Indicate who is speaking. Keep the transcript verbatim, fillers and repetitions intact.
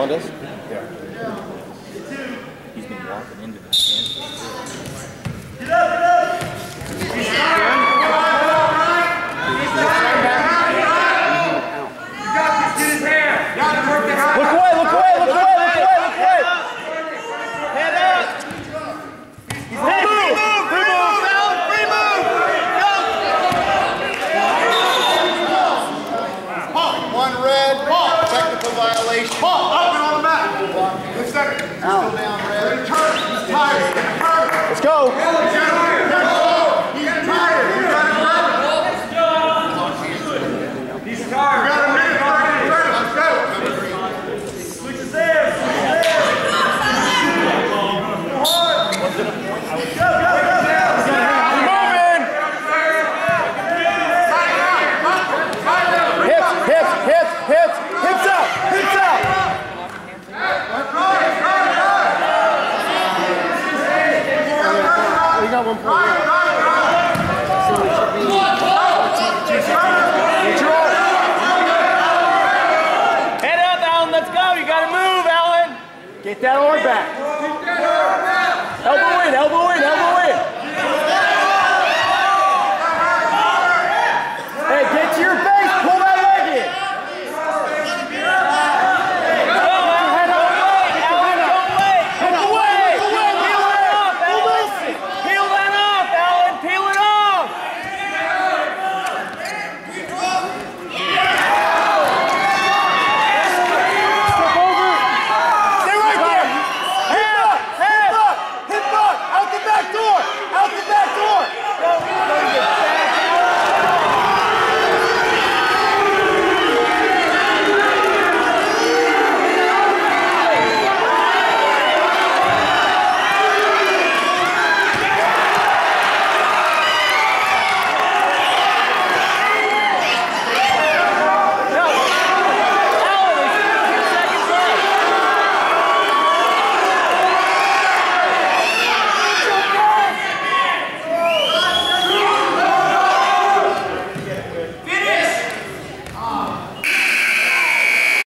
Speaker 1: it is?
Speaker 2: Yeah.
Speaker 1: He's been walking into the stand.
Speaker 3: Get up, get up! He's down! You got this, get his hand! You got to work the hand!
Speaker 1: Look away, look away, look away, look away, look away! Head up! Free move! Free move! Free move!
Speaker 2: Go! One red, technical violation.
Speaker 3: Paul, up and on the mat! Good second.
Speaker 2: Still down red.
Speaker 3: Turn, he's tired.
Speaker 1: Let's go!
Speaker 3: He's tired. He's tired. He's tired. Got a minute. Let's go. Switch his hands. Switch his hands. Go, go, go.
Speaker 1: Keep moving! Hips, hips, hips, hips, hips up, hips up!
Speaker 2: You got one point.
Speaker 1: Head up, Alan, let's go! You gotta move, Alan! Get that arm back!